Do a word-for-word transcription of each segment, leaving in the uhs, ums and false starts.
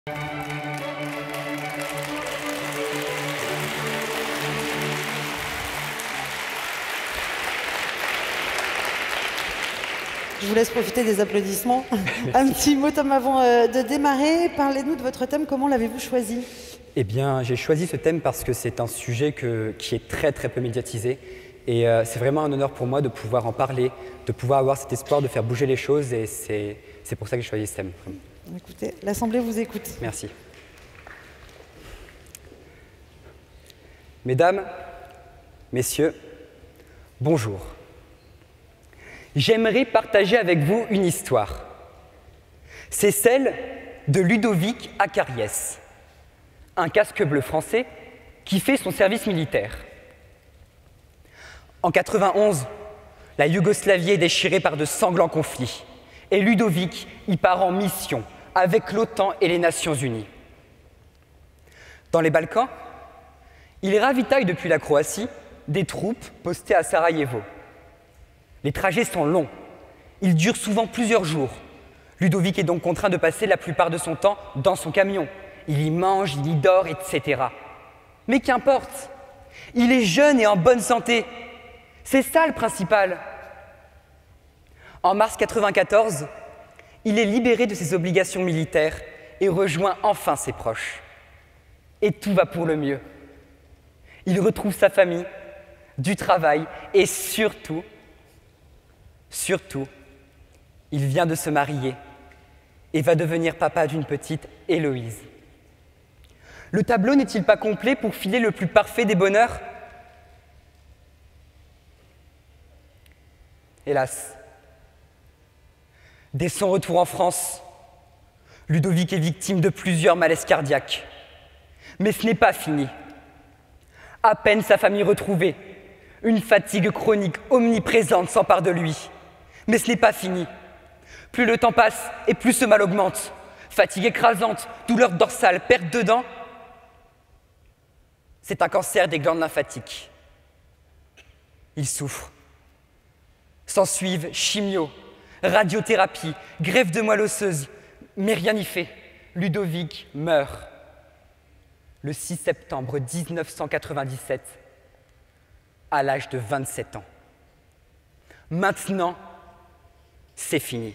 Je vous laisse profiter des applaudissements. Un petit mot, Tom, avant euh, de démarrer. Parlez-nous de votre thème. Comment l'avez-vous choisi? Eh bien, j'ai choisi ce thème parce que c'est un sujet que, qui est très très peu médiatisé. Et euh, c'est vraiment un honneur pour moi de pouvoir en parler, de pouvoir avoir cet espoir de faire bouger les choses. Et c'est pour ça que j'ai choisi ce thème. Écoutez, l'Assemblée vous écoute. Merci. Mesdames, Messieurs, bonjour. J'aimerais partager avec vous une histoire. C'est celle de Ludovic Acariès, un casque bleu français qui fait son service militaire. En quatre-vingt-onze, la Yougoslavie est déchirée par de sanglants conflits et Ludovic y part en mission avec l'OTAN et les Nations Unies. Dans les Balkans, il ravitaille depuis la Croatie des troupes postées à Sarajevo. Les trajets sont longs, ils durent souvent plusieurs jours. Ludovic est donc contraint de passer la plupart de son temps dans son camion. Il y mange, il y dort, et cetera. Mais qu'importe, il est jeune et en bonne santé. C'est ça le principal. En mars quatre-vingt-quatorze, il est libéré de ses obligations militaires et rejoint enfin ses proches. Et tout va pour le mieux. Il retrouve sa famille, du travail et surtout, surtout, il vient de se marier et va devenir papa d'une petite Héloïse. Le tableau n'est-il pas complet pour filer le plus parfait des bonheurs? Hélas, dès son retour en France, Ludovic est victime de plusieurs malaises cardiaques. Mais ce n'est pas fini. À peine sa famille retrouvée, une fatigue chronique omniprésente s'empare de lui. Mais ce n'est pas fini. Plus le temps passe et plus ce mal augmente. Fatigue écrasante, douleur dorsale, perte de dents. C'est un cancer des glandes lymphatiques. Il souffre. S'ensuivent chimio, radiothérapie, greffe de moelle osseuse. Mais rien n'y fait. Ludovic meurt. Le six septembre mille neuf cent quatre-vingt-dix-sept, à l'âge de vingt-sept ans. Maintenant, c'est fini.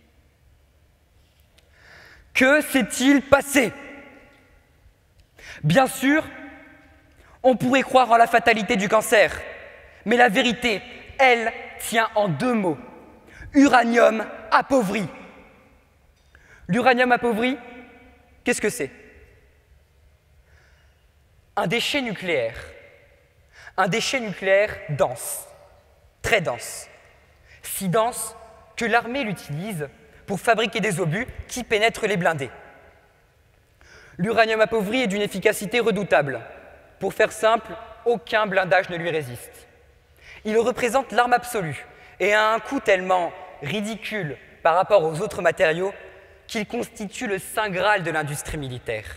Que s'est-il passé? Bien sûr, on pourrait croire en la fatalité du cancer, mais la vérité, elle, tient en deux mots. Uranium appauvri. L'uranium appauvri, qu'est-ce que c'est? Un déchet nucléaire. Un déchet nucléaire dense, très dense. Si dense que l'armée l'utilise pour fabriquer des obus qui pénètrent les blindés. L'uranium appauvri est d'une efficacité redoutable. Pour faire simple, aucun blindage ne lui résiste. Il représente l'arme absolue et a un coût tellement ridicule par rapport aux autres matériaux qu'il constitue le saint graal de l'industrie militaire.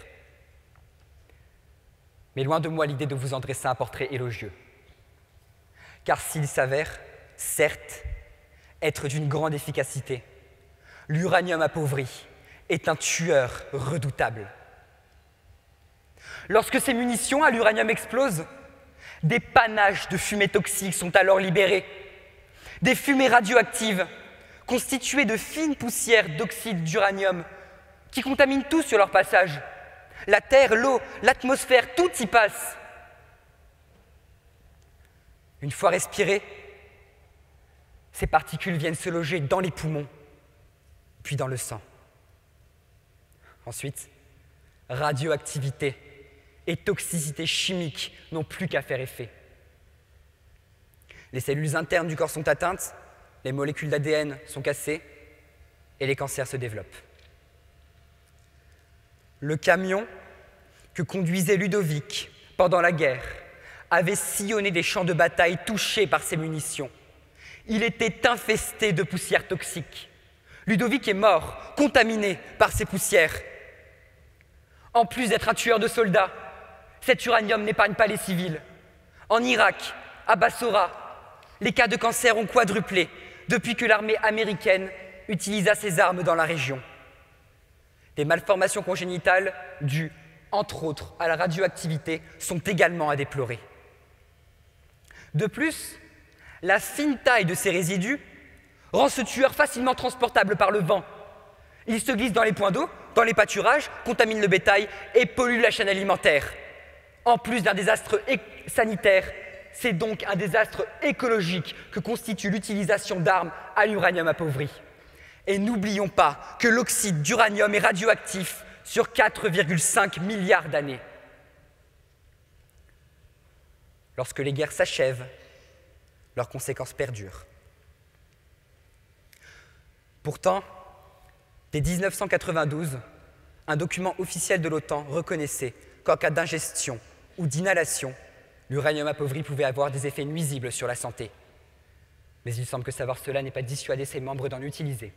Mais loin de moi l'idée de vous en dresser un portrait élogieux. Car s'il s'avère, certes, être d'une grande efficacité, l'uranium appauvri est un tueur redoutable. Lorsque ces munitions à l'uranium explosent, des panaches de fumées toxiques sont alors libérées. Des fumées radioactives, constituées de fines poussières d'oxyde d'uranium, qui contaminent tout sur leur passage. La terre, l'eau, l'atmosphère, tout y passe. Une fois respirées, ces particules viennent se loger dans les poumons, puis dans le sang. Ensuite, radioactivité et toxicité chimique n'ont plus qu'à faire effet. Les cellules internes du corps sont atteintes, les molécules d'A D N sont cassées et les cancers se développent. Le camion que conduisait Ludovic pendant la guerre avait sillonné des champs de bataille touchés par ces munitions. Il était infesté de poussières toxiques. Ludovic est mort, contaminé par ces poussières. En plus d'être un tueur de soldats, cet uranium n'épargne pas les civils. En Irak, à Bassora, les cas de cancer ont quadruplé depuis que l'armée américaine utilisa ces armes dans la région. Des malformations congénitales dues, entre autres, à la radioactivité sont également à déplorer. De plus, la fine taille de ces résidus rend ce tueur facilement transportable par le vent. Il se glisse dans les points d'eau, dans les pâturages, contamine le bétail et pollue la chaîne alimentaire. En plus d'un désastre sanitaire, c'est donc un désastre écologique que constitue l'utilisation d'armes à l'uranium appauvri. Et n'oublions pas que l'oxyde d'uranium est radioactif sur quatre virgule cinq milliards d'années. Lorsque les guerres s'achèvent, leurs conséquences perdurent. Pourtant, dès mille neuf cent quatre-vingt-douze, un document officiel de l'OTAN reconnaissait qu'en cas d'ingestion ou d'inhalation, l'uranium appauvri pouvait avoir des effets nuisibles sur la santé. Mais il semble que savoir cela n'ait pas dissuadé ses membres d'en utiliser.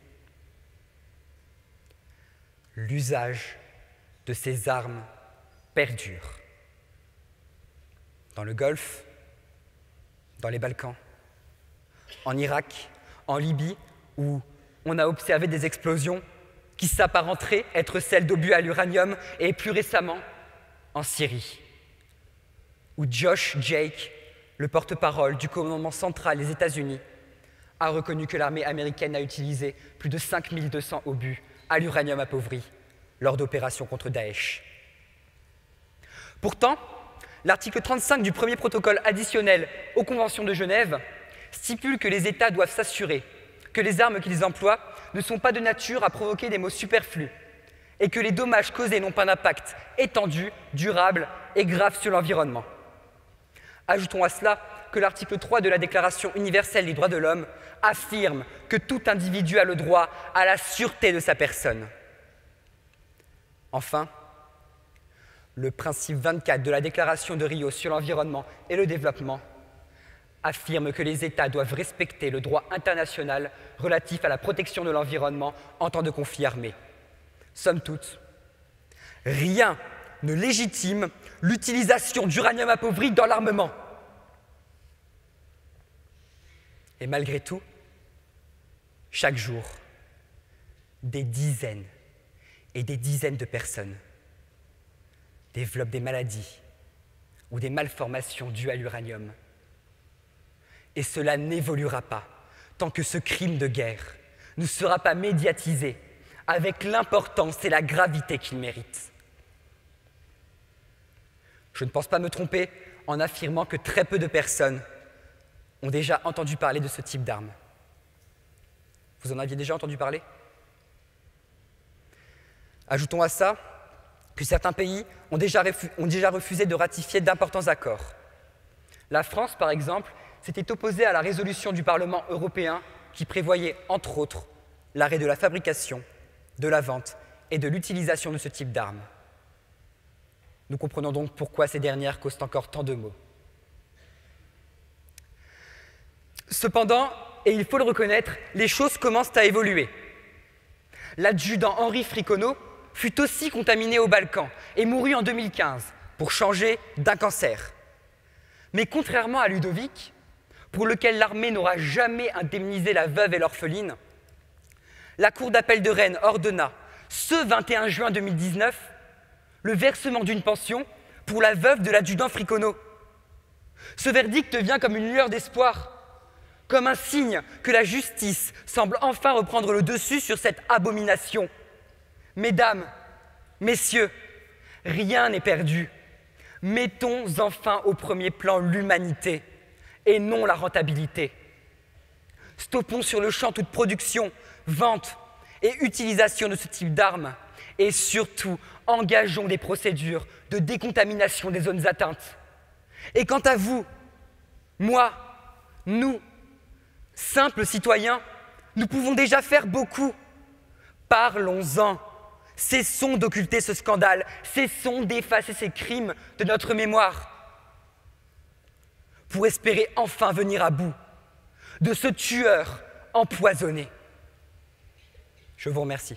L'usage de ces armes perdure. Dans le Golfe, dans les Balkans, en Irak, en Libye, où on a observé des explosions qui s'apparenteraient être celles d'obus à l'uranium, et plus récemment, en Syrie, où Josh Jake, le porte-parole du commandement central des États-Unis, a reconnu que l'armée américaine a utilisé plus de cinq mille deux cents obus à l'uranium appauvri lors d'opérations contre Daesh. Pourtant, l'article trente-cinq du premier protocole additionnel aux conventions de Genève stipule que les États doivent s'assurer que les armes qu'ils emploient ne sont pas de nature à provoquer des maux superflus et que les dommages causés n'ont pas d'impact étendu, durable et grave sur l'environnement. Ajoutons à cela que l'article trois de la Déclaration universelle des droits de l'homme affirme que tout individu a le droit à la sûreté de sa personne. Enfin, le principe vingt-quatre de la Déclaration de Rio sur l'environnement et le développement affirme que les États doivent respecter le droit international relatif à la protection de l'environnement en temps de conflit armé. Somme toute, rien ne légitime l'utilisation d'uranium appauvri dans l'armement. Et malgré tout, chaque jour, des dizaines et des dizaines de personnes développent des maladies ou des malformations dues à l'uranium. Et cela n'évoluera pas tant que ce crime de guerre ne sera pas médiatisé avec l'importance et la gravité qu'il mérite. Je ne pense pas me tromper en affirmant que très peu de personnes ont déjà entendu parler de ce type d'armes. Vous en aviez déjà entendu parler ? Ajoutons à ça que certains pays ont déjà, refu- ont déjà refusé de ratifier d'importants accords. La France, par exemple, s'était opposée à la résolution du Parlement européen qui prévoyait, entre autres, l'arrêt de la fabrication, de la vente et de l'utilisation de ce type d'armes. Nous comprenons donc pourquoi ces dernières causent encore tant de maux. Cependant, et il faut le reconnaître, les choses commencent à évoluer. L'adjudant Henri Fricono fut aussi contaminé aux Balkans et mourut en deux mille quinze, pour changer, d'un cancer. Mais contrairement à Ludovic, pour lequel l'armée n'aura jamais indemnisé la veuve et l'orpheline, la Cour d'appel de Rennes ordonna, ce vingt et un juin deux mille dix-neuf, le versement d'une pension pour la veuve de l'adjudant Fricono. Ce verdict vient comme une lueur d'espoir, comme un signe que la justice semble enfin reprendre le dessus sur cette abomination. Mesdames, messieurs, rien n'est perdu. Mettons enfin au premier plan l'humanité et non la rentabilité. Stoppons sur le champ toute production, vente et utilisation de ce type d'armes et surtout engageons des procédures de décontamination des zones atteintes. Et quant à vous, moi, nous, simples citoyens, nous pouvons déjà faire beaucoup. Parlons-en. Cessons d'occulter ce scandale. Cessons d'effacer ces crimes de notre mémoire. Pour espérer enfin venir à bout de ce tueur empoisonné. Je vous remercie.